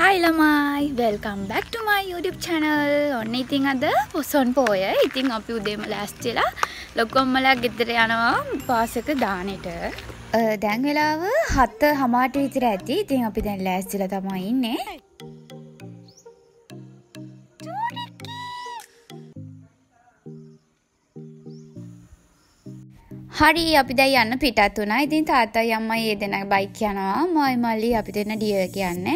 Hi lamai, welcome back to my YouTube channel. ඔන්න ඉතින් අද පොසොන් පොය. ඉතින් අපි උදේම ලෑස්තිලා ලොකු අම්මලා ගෙදර යනවා පාසක දානෙට. දැන් වෙලාව 7:00 විතර ඇති. ඉතින් අපි දැන් ලෑස්තිලා තමයි ඉන්නේ. හරි අපි දැන් යන්න පිටත් වුණා. ඉතින් තාත්තයි අම්මයි ඒ දෙනා බයික් යනවා. මයි මල්ලි අපි දෙන්න ඩියර් කියන්නේ.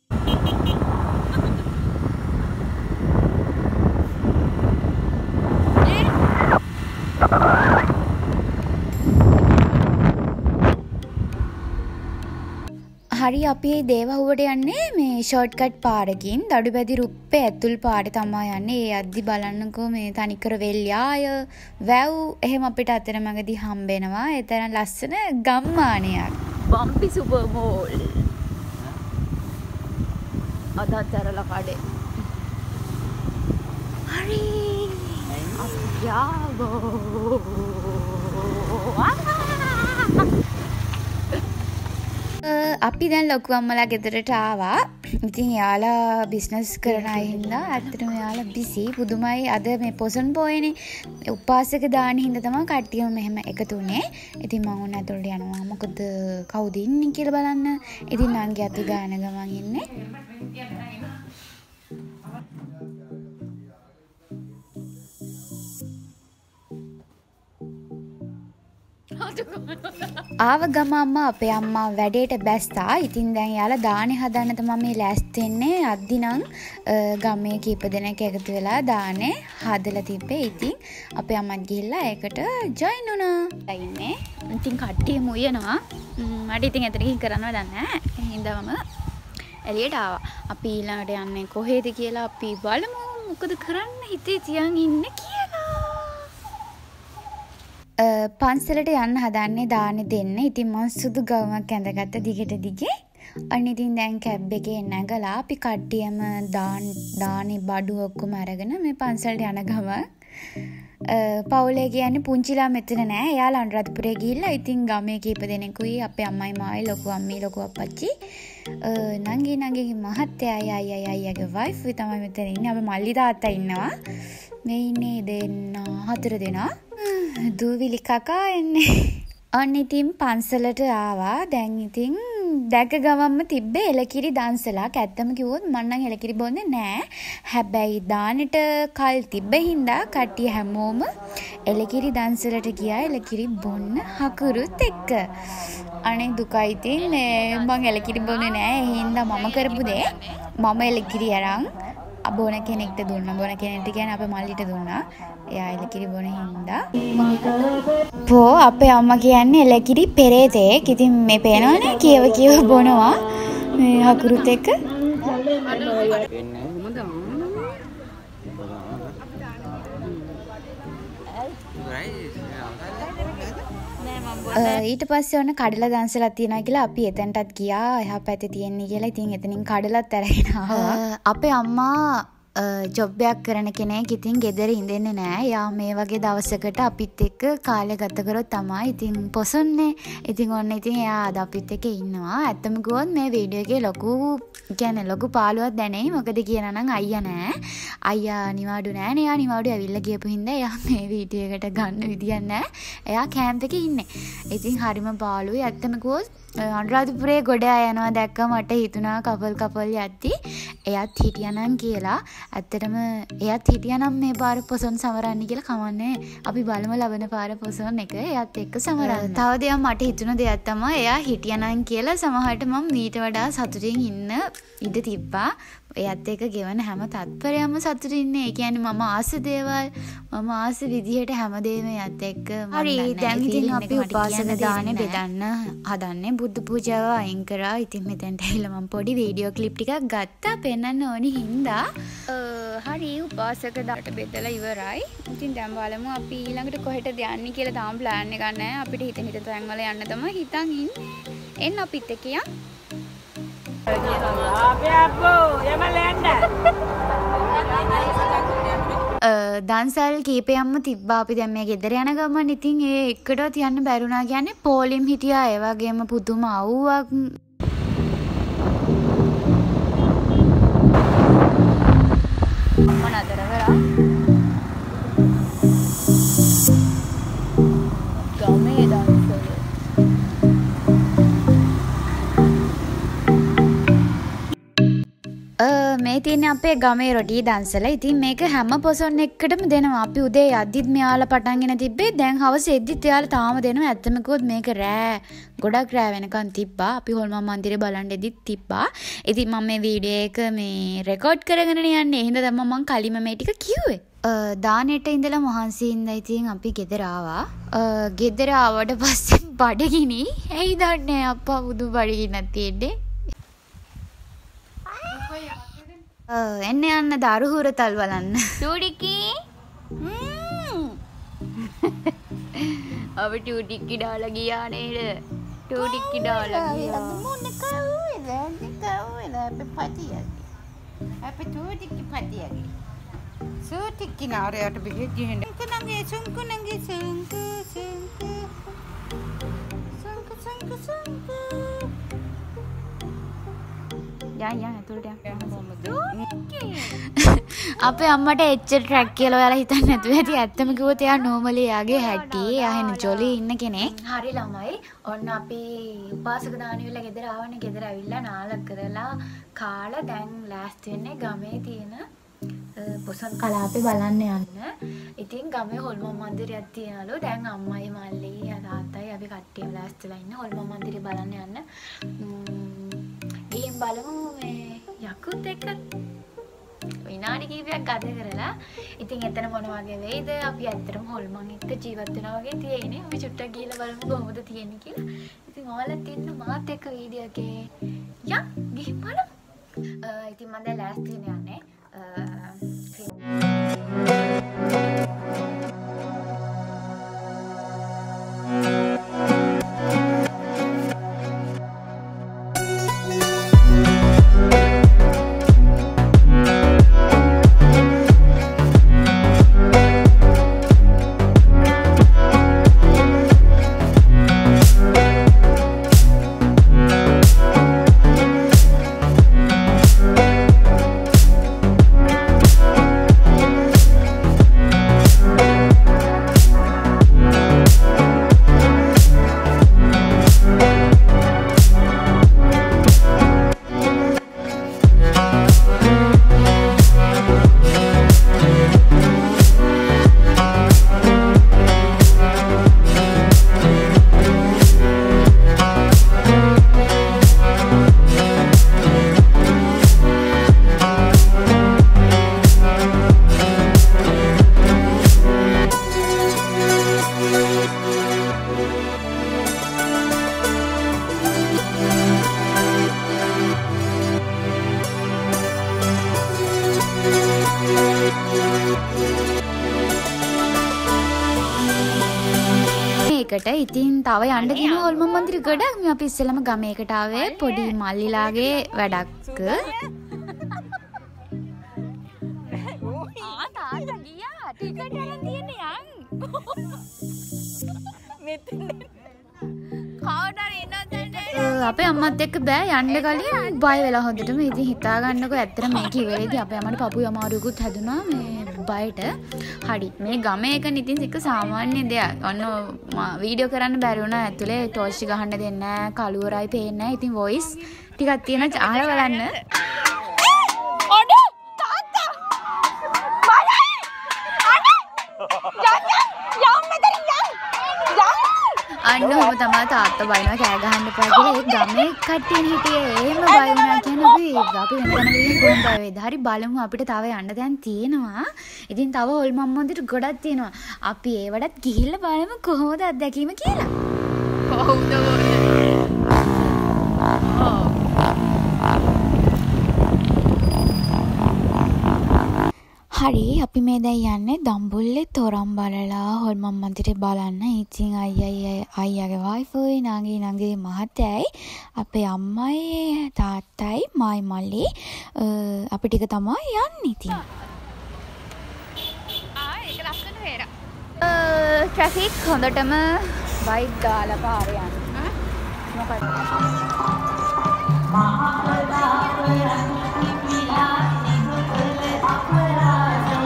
හරි අපි දේවහුවට යන්නේ මේ ෂෝට්කට් පාරකින් දඩුබැදි රුප්පේ ඇතුල් පාරේ තමයි යන්නේ. ඒ අද්දි බලන්නකෝ මේ තනිකර වෙල්යාය වැව් එහෙම අපිට අතරමඟදී හම්බෙනවා. ඒ තරම් ලස්සන ගම්මානයක්. බම්පි සුපර් මෝල්. අදතරල කඩේ. හරි. අප්‍යාවෝ. අපි දැන් ලොකු අම්මලා ගෙදරට ආවා. ඉතින් යාලා බිස්නස් කරන අය හින්දා ඇත්තටම යාලා බිසි පුදුමයි. අද මේ පොසොන් පොයනේ උපාසක දාන හින්දා තමයි කට්ටියම මෙහෙම එකතු වුනේ. ඉතින් මම ඕන ඇතුළට යනවා. මොකද කවුද ඉන්නේ කියලා බලන්න. ඉතින් නංගි අත ගාන ගමන් ඉන්නේ. ආව ගම අම්මා අපේ අම්මා වැඩේට බැස්සා. ඉතින් දැන් යාලා දානේ හදන්න තමයි මේ ලෑස්ති වෙන්නේ. අද්දි නම් ගමේ කීප දෙනෙක් එකතු වෙලා දානේ හදලා තිබ්බේ. ඉතින් අපේ අම්මත් ගිහිල්ලා ඒකට ජොයින් වුණා. ඉන්නේ. ඉතින් කට්ටියම උයනවා. මට ඉතින් එතන ගිහින් කරන්න වැඩක් නැහැ. ඒ හින්දා මම එළියට ආවා. අපි ඊළඟට යන්නේ කොහෙද කියලා අපි බලමු. මොකද කරන්න හිතේ තියන් ඉන්නේ කියලා. පන්සලට යන්න හදන්නේ දානෙ දෙන්න. ඉතින් මම සුදු ගවුමක් ඇඳගත්ත දිගට දිගේ. අන්න ඉතින් දැන් කැබ් එකේ නැගලා අපි කට්ටියම දානේ බඩු ඔක්කොම අරගෙන මේ පන්සලට යන ගම. පවුලේ කියන්නේ පුංචිලා මෙතන නෑ. එයාලා අනුරාධපුරේ ගිහිල්ලා ඉතින් ගමේ කීප දෙනෙකුයි අපේ අම්මයි මායි ලොකු අම්මී ලොකු අප්පච්චි නංගිගේ මහත්තයායි අයියාගේ වයිෆ් තමයි මෙතන ඉන්නේ. අපි මල්ලි තාත්තා ඉන්නවා. මේ ඉන්නේ දෙන්න 4 දෙනා. දූවිලි කකා එන්නේ. අන්න ඉතින් පන්සලට ආවා. දැන් ඉතින් දැක ගමම්ම තිබ්බේ එලකිරි දන්සලක්. ඇත්තම කිව්වොත් මම නම් එලකිරි බොන්නේ නෑ. හැබැයි දානෙට කල් තිබ්බ හින්දා කට්ටිය හැමෝම එලකිරි දන්සලට ගියා එලකිරි බොන්න හකුරුත් එක්ක. අනේ දුකයි ඉතින් මම එලකිරි බොන්නේ නෑ. ඒ හින්දා මම කරපු දේ මම එලකිරි අරන් බොන කෙනෙක්ට දුන්නා. බොන කෙනෙක්ට කියන්නේ අපේ මල්ලිට දුන්නා. එයා එලකිරි බොන හින්දා. පෝ අපේ අම්මා කියන්නේ එලකිරි පෙරේතෙක්. ඉතින් මේ පේනවනේ කියව බොනවා මේ හකුරුත් එක්ක. ඊට පස්සේ ඔන්න කඩලා දන්සලක් තියනවා කියලා අපි එතනටත් ගියා. එහා පැත්තේ තියෙන්නේ කියලා. ඉතින් එතනින් කඩලත් අරගෙන ආවා. අපේ අම්මා ජොබ් එකක් කරන කෙනෙක්. ඉතින් ගෙදර ඉඳින්නේ නෑ. යා මේ වගේ දවසකට අපිත් එක්ක කාලය ගත කරොත් තමයි ඉතින් පොසොන්නේ. ඉතින් ඔන්න ඉතින් එයා අද අපිත් එක්ක ඉන්නවා. ඇත්තම කිව්වොත් මේ වීඩියෝ එකේ ලොකු පාළුවක් දැනෙයි. මොකද කියනවා නම් අයියා නෑ. අයියා නිවාඩු නෑනේ. එයා නිවාඩු ඇවිල්ලා ගියපු හින්දා එයා මේ වීඩියෝ එකට ගන්න විදියක් නෑ. එයා කැම්ප් එකේ ඉන්නේ. ඉතින් හරිම පාළුයි. ඇත්තම කිව්වොත් අනුරාධපුරේ ගොඩ යනවා දැක්ක මට හිතුණා කපල් යද්දි එයාත් හිටියානම් කියලා. ඇත්තටම එයාත් හිටියානම් මේ පාර පොසොන් සමරන්න කියලා කමන්නේ. අපි බලමු ලබන පාර පොසොන් එක එයාත් එක්ක සමරන්න. තව දෙයක් මට හිතුණ දෙයක් තමයි එයා හිටියානම් කියලා සමහරට මම ඊට වඩා සතුටින් ඉන්න ඉඩ තිබ්බා. එයාත් එක්ක ගෙවන හැම තත්පරයක්ම සතුටින් ඉන්නේ. ඒ කියන්නේ මම ආස දේවල් මම ආස විදිහට හැමදේම එයාත් එක්ක හරි දැන් ඉතින් අපි උපාසක දානේ බෙදන්න හදන්නේ. බුද්ධ පූජාව අයින් කරා. ඉතින් මෙතෙන්ට ඇවිල්ලා මම පොඩි වීඩියෝ ක්ලිප් ටිකක් ගත්තා පෙන්වන්න ඕනි හින්දා. හරි උපාසක දාට බෙදලා ඉවරයි. ඉතින් දැන් බලමු අපි ඊළඟට කොහෙටද යන්නේ කියලා තාම ප්ලෑන් එකක් නැහැ. අපිට හිතෙන තැන් වල යන්න තමයි හිතන් ඉන්නේ. එන්න අපිත් එක්ක යන්න. දන්සල් කීපයක්ම තිබ්බා. අපි දැන් මේ ගෙදර යන ගමන් ඉතින් ඒ එකටවත් යන්න බැරුණා. කියන්නේ පොලිම් හිටියා. ඒ වගේම පුදුම අවුවක් නතර කරා. ගමේ දන්සල. මේ තියෙන්නේ අපේ ගමේ රොටි දන්සල. ඉතින් මේක හැම පොසොන් එකකටම දෙනවා. අපි උදේ යද්දිත් මෙයාලා පටන්ගෙන තිබ්බේ. දැන් හවස එද්දිත් එයාලා තාම දෙනවා. ඇත්තම කිව්වොත් මේක රෑ ගොඩක් රෑ වෙනකන් තිබ්බා. අපි හොල්මන් මන්දිරේ බලන් එද්දිත් තිබ්බා. ඉතින් මම මේ වීඩියෝ එක මේ රෙකෝඩ් කරගෙන යන්නේ. එහෙනම් තමයි මම කලින්ම මේ ටික කිව්වේ. දානෙට ඉඳලා මහන්සි ඉඳලා ඉතින් අපි ගෙදර ආවා. ගෙදර ආවට පස්සේ බඩගිනි. ඇයි දන්නේ අප්පා බුදු බඩගින්නක් තියෙන්නේ. එන්න යන්න දරුහුරතල් බලන්න. ටූඩික්කි අපි ටූඩික්කි දාලා ගියා නේද? ටූඩික්කි දාලා ගියා. මොන කවුද? කවුද? අපි පතියගේ. අපි ටූඩික්කි පතියගේ. සූටික්කි නාරයට බෙහෙත් ගිහින්. නංගේ සුංකු නංගේ සුංකු සුංකු. සුංකු සුංකු. යා ඇතුළට අපේ අම්මට එච්චර ට්‍රැක් කියලා ඔයාලා හිතන්නේ නැතුව ඇති. ඇත්තම කිව්වොත් එයා නෝමලි එයාගේ හැටි. එයා හෙන ජොලි ඉන්න කෙනෙක්. හරි ළමයි. ඔන්න අපි උපාසක දානිවිල්ලා ගෙදර ආවනේ. ගෙදර ඇවිල්ලා නාලක් කරලා කාලා දැන් ලෑස්ති වෙන්නේ ගමේ තියෙන පොසොන් කලාපේ බලන්න යන්න. ඉතින් ගමේ හොල්මන් මන්දිරයක් තියනලු. දැන් අම්මයි මල්ලි තාත්තයි අපි කට්ටියම ලෑස්තිලා ඉන්න හොල්මන් මන්දිරේ බලන්න යන්න. ගිහින් බලමු මේ යකුත් එක්ක විනාඩි කිහිපයක් ගත කරලා. ඉතින් එතන මොන වගේ වෙයිද? අපි ඇත්තටම හොල්මන් එක්ක ජීවත් වෙනවා වගේ තියෙන්නේ. අපි චුට්ටක් ගිහලා බලමු කොහොමද තියෙන්නේ කියලා. ඉතින් ඔයාලත් ඉන්න මාත් එක්ක වීඩියෝ එකේ ගිහින් බලමු. ඉතින් මම දැන් ලෑස්ති වෙන්න යන්නේ. ඉතින් තව යන්න දින හොල්මන් මන්දිර ගොඩක්. මේ අපි ඉස්සෙල්ලම ගමේකට ආවේ පොඩි මල්ලිලාගේ වැඩක්. තාත්තා ගියා ටිකට් අරන් තියන්නේ යන්. මෙතන කවුරුහරි ඉන්නවද? අපේ අම්මත් එක්ක බෑ යන්න කලින් බය වෙලා හොඳටම. ඉතින් හිතා ගන්නකො ඇත්තට මේ කිව්වේදී අපේ අම්මට පපුවේ අමාරුවකුත් හැදුනා මේ බයට. හරි මේ ගමේ එක ඉතින් සික සාමාන්‍ය දෙයක්. ඔන්න වීඩියෝ කරන්න බැරි වුණා. ඇතුලේ ටෝච් ගහන්න දෙන්නේ නැහැ. කළුවරයි පේන්නේ නැහැ. ඉතින් වොයිස් ටිකක් තියෙන අහලා බලන්න. අනේ තාත්තා බලයි අන්න ඔහොම තමයි තාත්තා බයිනවා කෑ ගහන්න එපා කියලා. ඒ ගමේ කට්ටියනේ හිටියේ. එහෙම බය වුණා කියන්නේ අපි වෙන තැනක ගිහින් කොහොමද බය වෙයිද? හරි බලමු අපිට තව යන්න දැන් තියෙනවා. ඉතින් තව හොල්මන් මන්දිර ගොඩක් තියෙනවා. අපි ඒවටත් ගිහිල්ලා බලමු කොහොමද අත්දැකීම කියලා. කොහොමද හරි අපි මේ දැන් යන්නේ දම්බුල්ලේ තොරම් බලලා හොල්මන් මන්දිරේ බලන්න. ඉතින් අයියාගේ වයිෆුයි නංගි මහත්තයයි අපේ අම්මයි තාත්තයි මායි මල්ලි අපි ටික තමයි යන්නේ. ඉතින් ඒක ලස්සන වේර. ට්‍රැෆික් හොඳටම වයිට් ගාලා පාරේ යන්නේ. මොකද මහා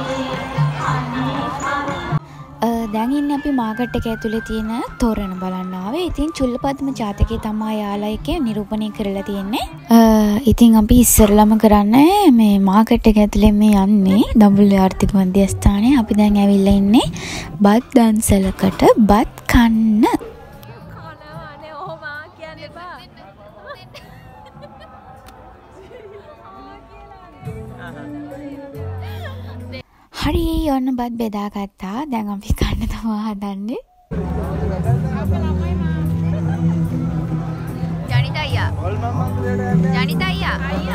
අපි මාකට් එක ඇතුලේ තියෙන තෝරණ බලන්න ආවේ. ඉතින් චුල්ලපද්ම ජාතකයේ තමයි යාලා එකේ නිරූපණය කරලා තියෙන්නේ. ඉතින් අපි ඉස්සරලම කරන්නේ මේ මාකට් එක ඇතුලේ මේ යන්නේ දඹුල්ල ආර්ථික මධ්‍යස්ථානයේ. අපි දැන් ඇවිල්ලා ඉන්නේ බත් දන්සලකට බත් කන්න. හරි ඔන්න බත් බෙදාගත්තා. දැන් අපි කන්න තමයි හදන්නේ. ජනිතා අයියා. ජනිතා අයියා.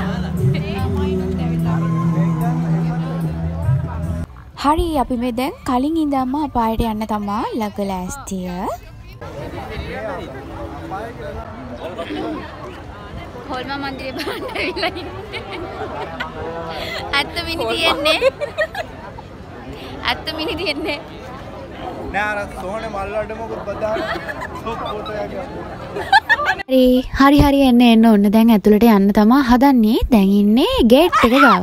හරි අපි මේ දැන් කලින් ඉඳන්ම අපායට යන්න තමයි ළඟ ලෑස්තිය. හොල්ම මන්දිරේ බලන්න ඇවිල්ලා ඉන්නේ. ඇත්ත මිනි තියන්නේ. ඇත්ත මිනි තියන්නේ. නෑ අර සෝනේ මල් වලට මොකද බදාන ෆොටෝ එකක්. හරි එන්න ඕන්න. දැන් ඇතුළට යන්න තමයි හදන්නේ. දැන් ඉන්නේ ගේට් එක ගාව.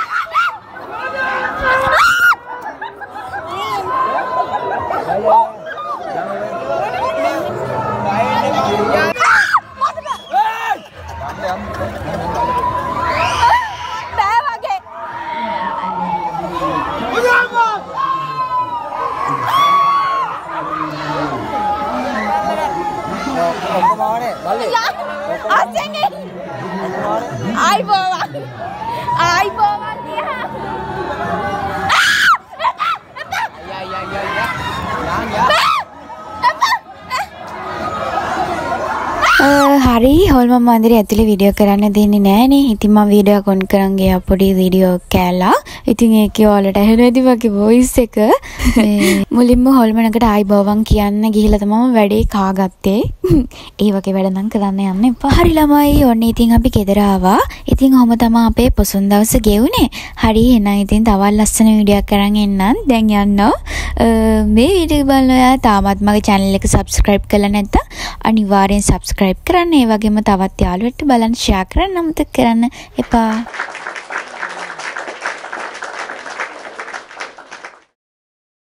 හරි හොල්ම මන්දිරේ ඇතුලේ වීඩියෝ කරන්න දෙන්නේ නෑනේ. ඉතින් මම වීඩියෝ කොන් කරන් ගියා පොඩි වීඩියෝ කෑලා. ඉතින් ඒකේ ඔයාලට ඇහෙනවද වගේ වොයිස් එක. මුලින්ම හොල්මනකට ආයිබෝවන් කියන්න ගිහිල්ලා තමයි වැඩේ කාගත්තේ. ඒ වගේ වැඩ නම් කරන්න යන්න එපා. හරි ළමයි ඔන්න ඉතින් අපි ගෙදර ආවා. ඉතින් ඔහම තමයි අපේ පොසොන් දවස ගෙවුනේ. හරි එහෙනම් ඉතින් තවත් ලස්සන වීඩියෝයක් කරන් එන්නම්. දැන් යන්නවා. මේ වීඩියෝ බලන ඔයා තාමත් මගේ channel එක subscribe කරලා නැත්නම් අනිවාර්යෙන් subscribe කරන්න. ඒ වගේම තවත් යාළුවෙක්ට බලන්න share කරන්න අමතක කරන්න එපා.